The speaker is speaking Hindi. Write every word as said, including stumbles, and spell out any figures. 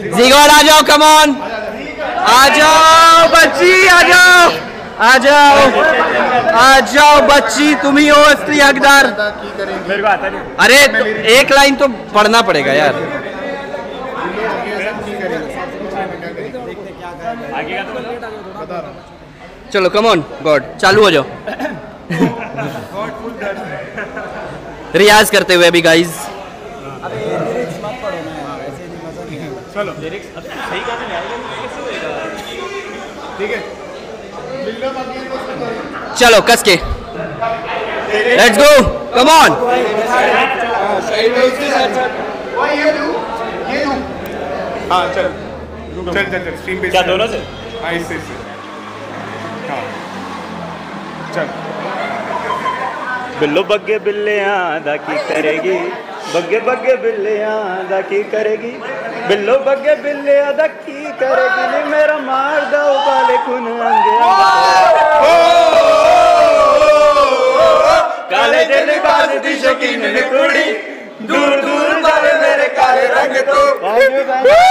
जीगोड आ जाओ, कम ऑन आ जाओ बच्ची, आ जाओ आ जाओ आ जाओ बच्ची, तुम ही हो असली हकदार। मेरे को आता नहीं। अरे तो एक लाइन तो पढ़ना पड़ेगा यार। आगे का तो बता। चलो कम ऑन गॉड, चालू हो जाओ। रियाज करते हुए अभी गाइज। चलो लिरिक्स सही गाने में आएगा ठीक है। चलो कस के, लेट्स गो, कम ऑन। हाँ चल चल चल चल स्ट्रीम पे क्या दोनों से? हाँ इससे इससे हाँ चल। बिल्लो बग्गे बिल्लियाँ दा की करेगी, बग्गे बग्गे बिल्लियाँ दा की करेगी, बिल्लो बग्गे बिल्लियाँ दा की करेगी, नी मेरा मार दो बाले खून अंगे काले दिल बाज दी शौकीन ने कुड़ी, दूर दूर बाले मेरे काले रंग तो